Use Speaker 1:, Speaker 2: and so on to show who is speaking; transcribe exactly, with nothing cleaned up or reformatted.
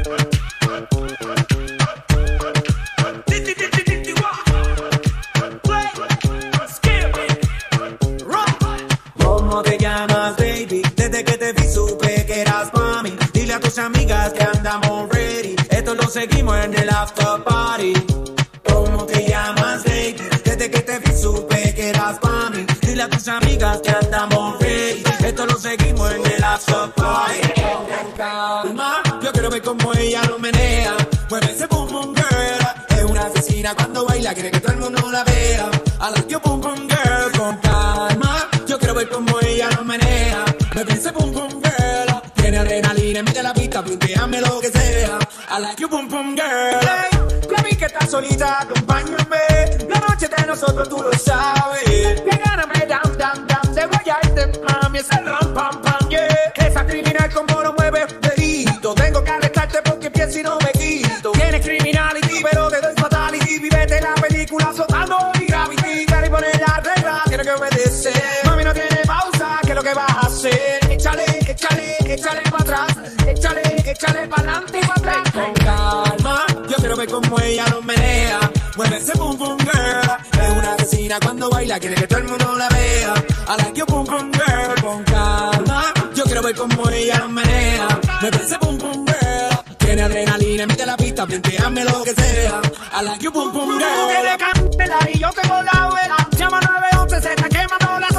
Speaker 1: ¿Cómo te llamas, baby? Desde que te vi supe que eras mami. Dile a tus amigas que andamos ready. Esto lo seguimos en el after party. ¿Cómo te llamas, baby? Desde que te vi supe que eras mami. Dile a tus amigas que andamos ready. Esto lo seguimos en el after party. Con calma, yo quiero ver cómo ella lo menea. Mueve ese boom boom girl. Es una asesina cuando baila, quiere que todo el mundo la vea. I like you boom boom girl. Con calma, yo quiero ver cómo ella lo menea. Mueve ese boom boom girl. Tiene adrenalina, mete la pista, punteame lo que sea. I like you boom boom girl. Hey, ya vi que estás solita, acompáñame. La noche de nosotros tú lo sabes. Pégame down, down, down. Te voy a irte, mami, ese ram, pam, pam, yeah. Esa criminal como lo mueve, dedito. Tengo que arrestarte porque pienso y no me quito. Tienes criminality, pero te doy fatality. Vivete la película soltando mi gravity. Quiero poner la regla, quiero que obedecer. Mami, no tiene pausa, ¿qué es lo que vas a hacer? Échale, échale, échale para atrás. Échale, échale para adelante y para atrás. Con calma, yo quiero ver cómo ella lo menea. Mueve ese boom boom girl. Es una asesina cuando baila, quiere que todo el mundo la vea. I like you boom boom girl. Con calma, yo quiero ver cómo ella lo menea. Mueve ese boom boom girl. Tiene adrenalina, mete la pista, planteame lo que sea. I like you boom boom girl. Que le cante la y yo tengo la vela. Llama nueve once, se está quemando la